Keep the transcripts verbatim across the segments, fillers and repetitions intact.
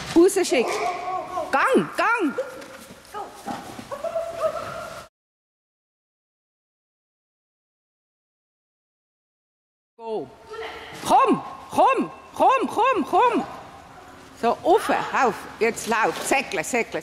Rausschicken. Gang, gang. Go. Komm, komm, komm, komm, komm. So, auf, auf. Jetzt lauf. Säckle, säckle.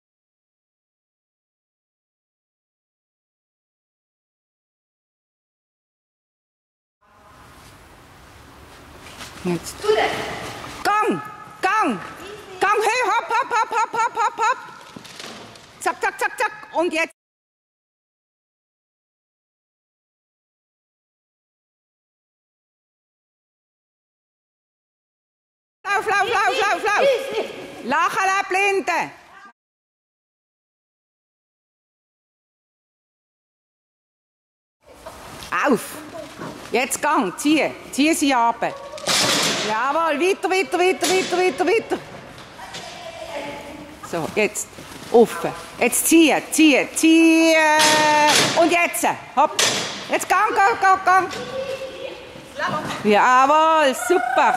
Jetzt. Gang, gang. Gang, hey, hopp, hopp, hopp, hopp, hopp, hopp, hopp. Zack, zack, zack, zack. Und jetzt. Lauf, lauf, lauf, lauf, lauf. Lachen, Blinde. Auf. Jetzt Gang, zieh. Zieh sie ab. Jawohl, weiter, weiter, weiter, weiter, weiter, weiter. So, jetzt. Offen. Jetzt ziehen, ziehen, ziehen. Und jetzt. Hopp. Jetzt Gang, Gang, Gang, Gang. Jawohl, super.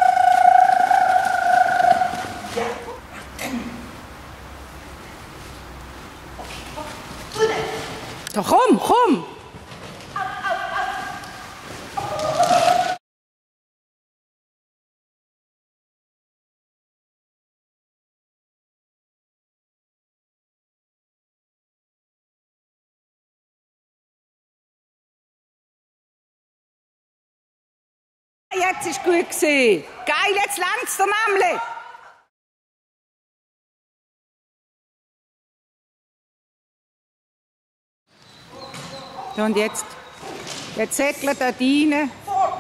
So, komm, komm. Jetzt ist gut gewesen. Geil, jetzt längt's der nämlich. So, und jetzt, jetzt säckle da rein.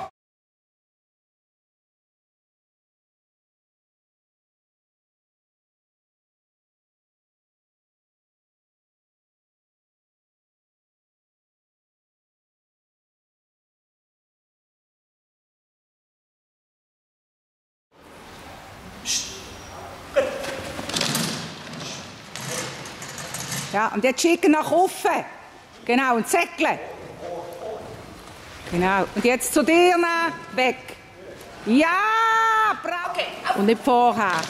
Ja, und jetzt schicken nach offen. Genau, und säckle. Genau, und jetzt zu dir nach, weg. Ja, bravo. Okay. Und nicht vorher.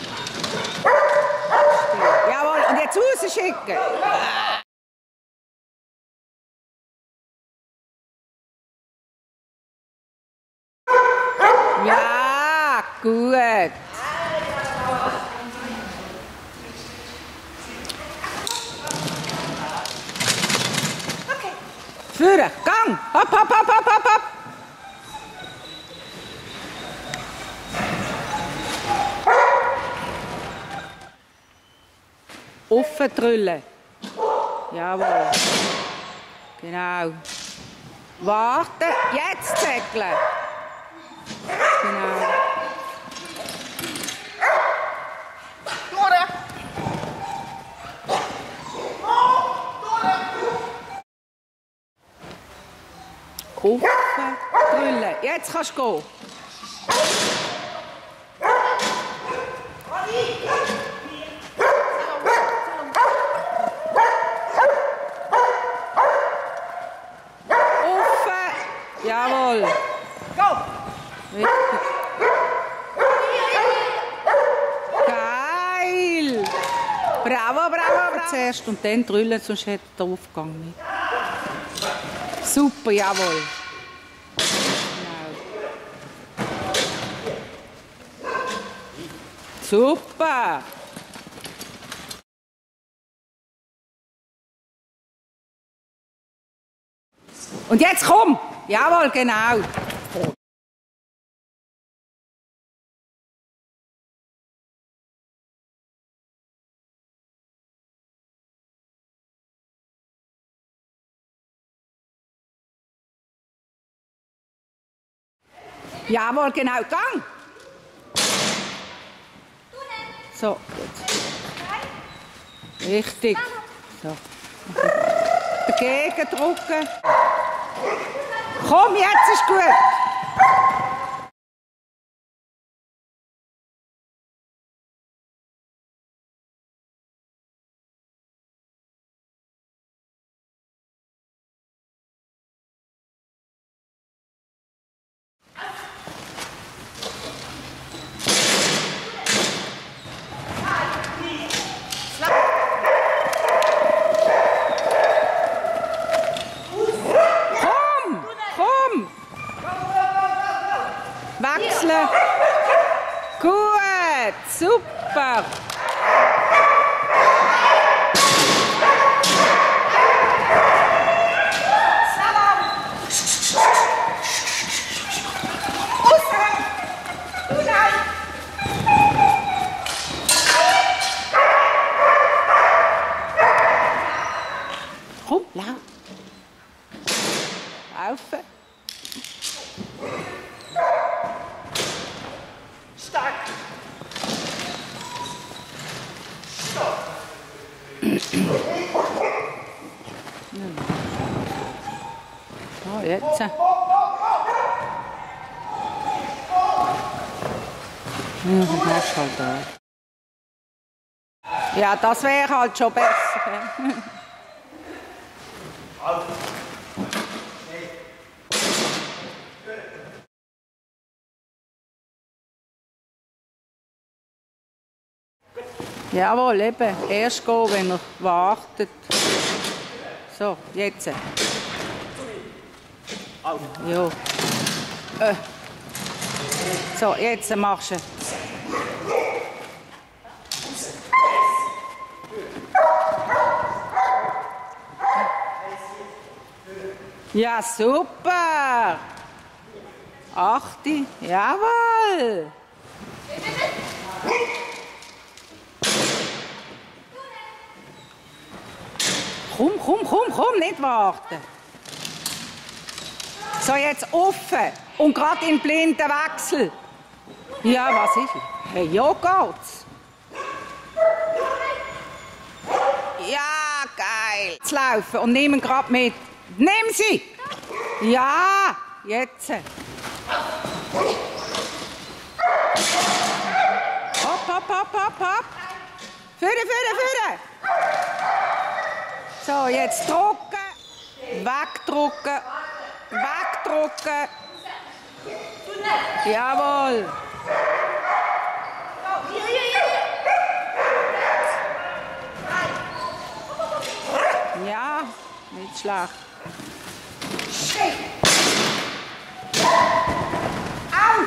Jawohl, und jetzt rausschicken. Ja, gut. Führen, Gang, hopp, hopp, hopp, hopp, hopp, hopp. Offen drüllen. Jawohl. Genau. Warten, jetzt säckeln. Genau. Offen drüllen. Jetzt kannst du gehen. Offen. Jawohl. Go. Richtig. Geil. Bravo, bravo, bravo. Zuerst und dann drüllen, sonst hätte der Aufgang nicht. Super, jawohl. Genau. Super. Und jetzt komm. Jawohl, genau. Jawohl, genau. Gang! So, jetzt. Richtig. So. Dagegen drücken. Komm, jetzt ist gut. wechseln. Gut, super. Komm, lauf. Laufen. Stark. Stopp. Oh, jetzt. Ja, das machst du halt da. Ja, das wäre halt schon besser. Jawohl, eben. Erst gehen, wenn er wartet. So, jetzt. Jo. Äh. So, jetzt machst du. Ja, super. Achte. Jawohl. Komm, komm, komm, komm, nicht warten. So, jetzt offen und gerade in blinden Wechsel. Ja, was ist es? Hey, ja geht's. Ja, geil. Jetzt laufen und nehmen gerade mit. Nimm sie! Ja, jetzt. Hopp, hopp, hopp, hopp, hopp. Führe, führe, führe. So, jetzt drucken, wegdrucken, wegdrucken. Jawohl. Ja, nicht schlecht. Au!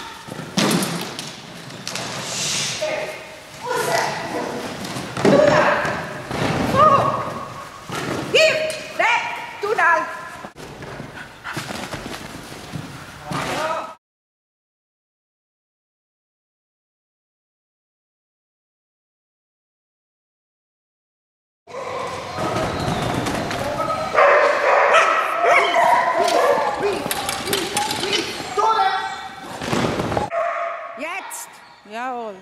Jetzt! Jawohl.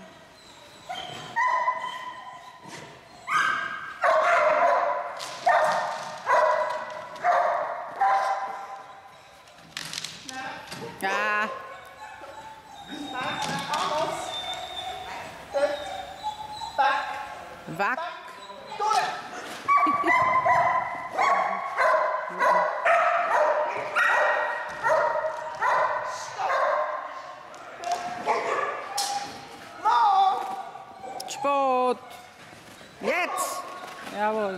Ja. Weg. Sport. Jetzt. Jawohl.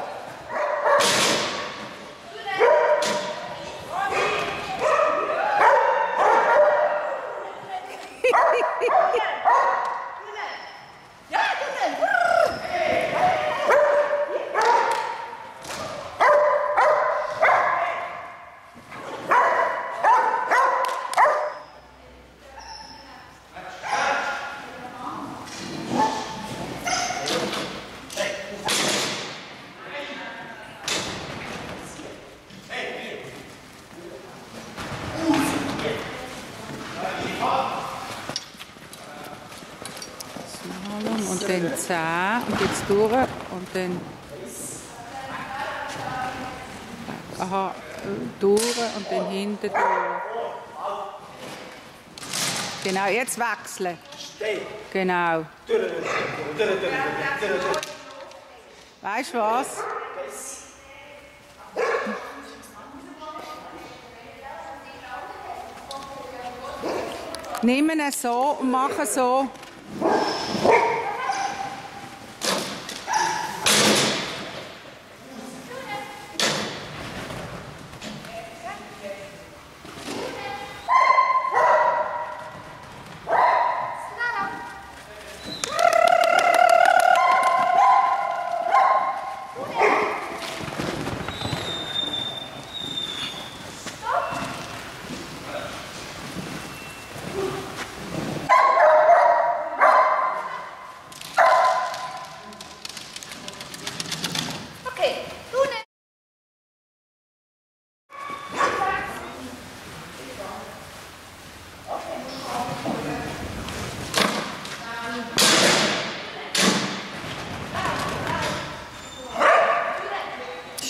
Und dann zehn und jetzt durch und dann aha, durch und dann hinten durch. Genau, jetzt wechseln. Genau. Weißt du was? Nehmen es so und machen so.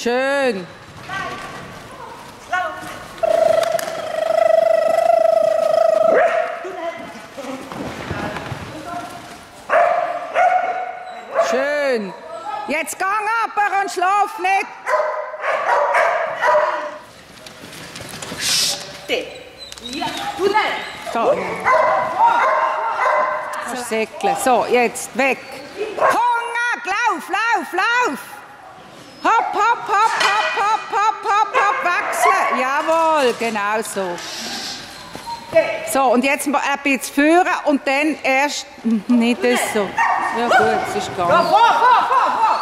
Schön. Schön. Jetzt gang ab und schlaf nicht. Steh. Ja, du nicht. So. Das Säckle. So, jetzt weg. Hunger, lauf, lauf, lauf. Hopp, hopp, hopp, hopp, hopp, hopp, hopp, hopp, wechseln. Jawohl, genau so. So, und jetzt ein bisschen führen und dann erst nicht das so. Ja gut, es ist gegangen. Ja, vor, vor, vor, vor.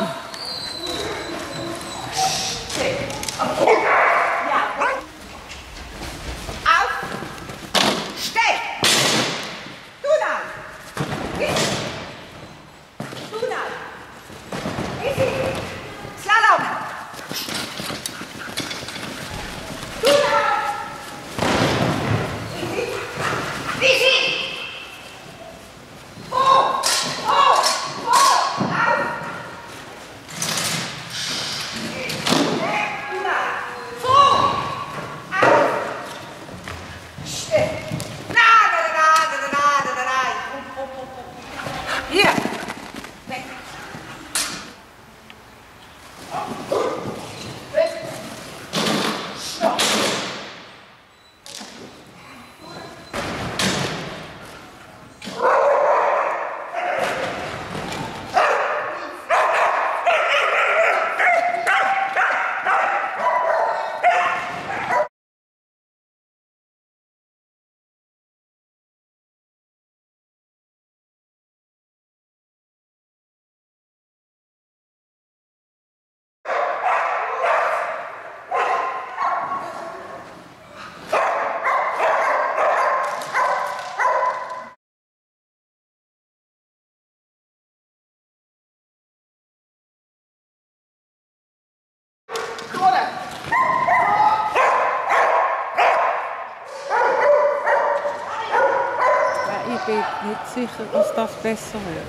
Ich bin nicht sicher, dass das besser wird.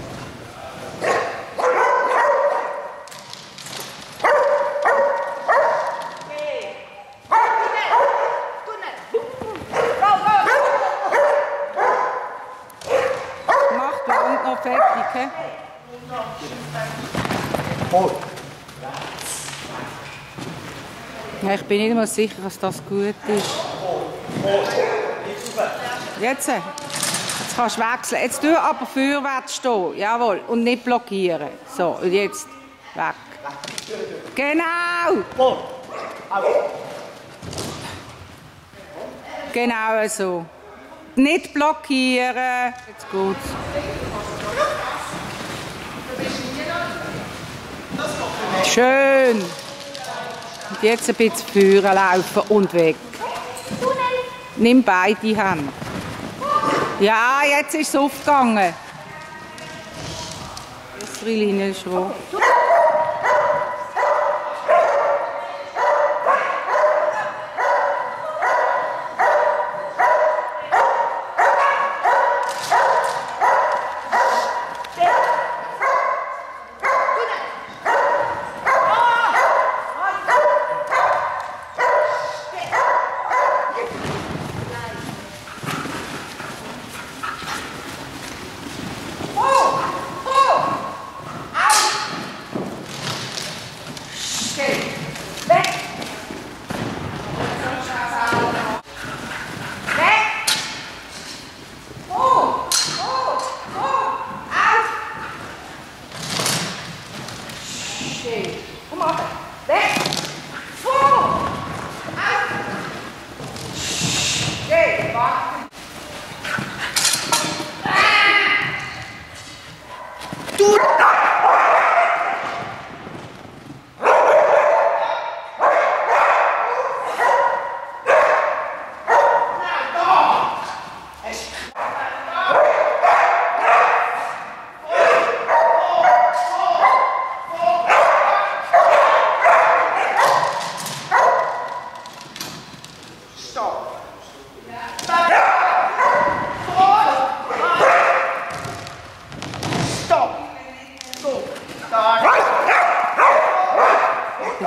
Macht wir und noch fertig, he? Ja, ich bin nicht mal sicher, dass das gut ist. Jetzt? Jetzt kannst du wechseln. Jetzt tu aber vorwärts stehen. Jawohl. Und nicht blockieren. So, und jetzt weg. Genau! Genau so. Nicht blockieren. Jetzt gut. Schön. Und jetzt ein bisschen führen, laufen und weg. Nimm beide Hände. Ja, jetzt ist es aufgegangen. Unsere Linie ist rot.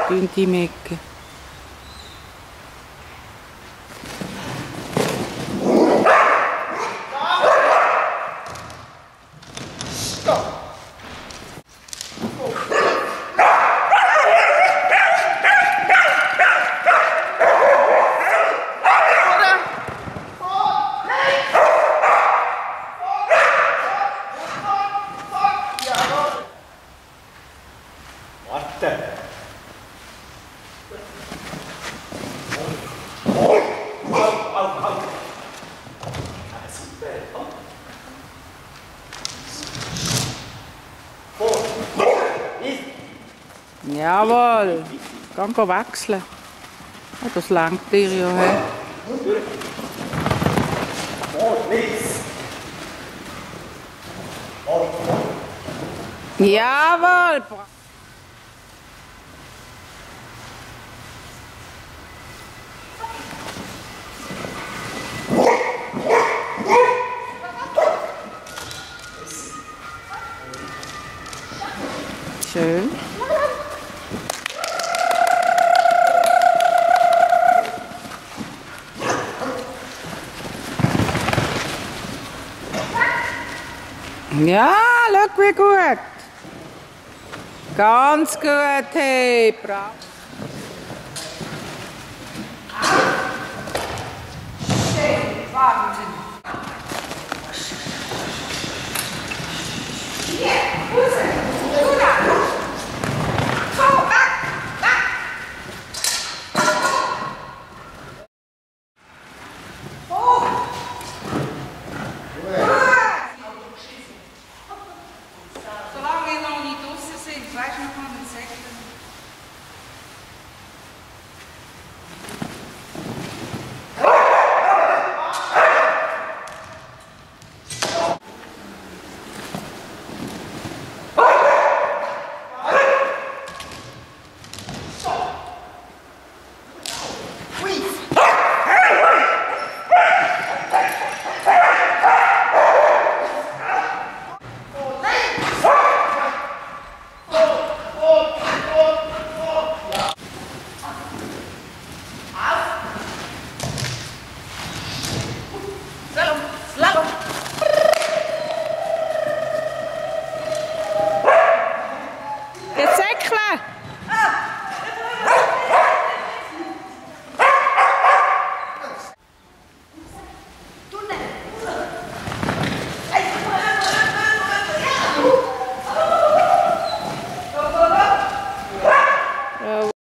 Zentimeter. Jawohl, kann wechseln. Oh, das langt dir ja. He? Jawohl! Schön. Ja, schau wie gut. Ganz gut, hey, bravo.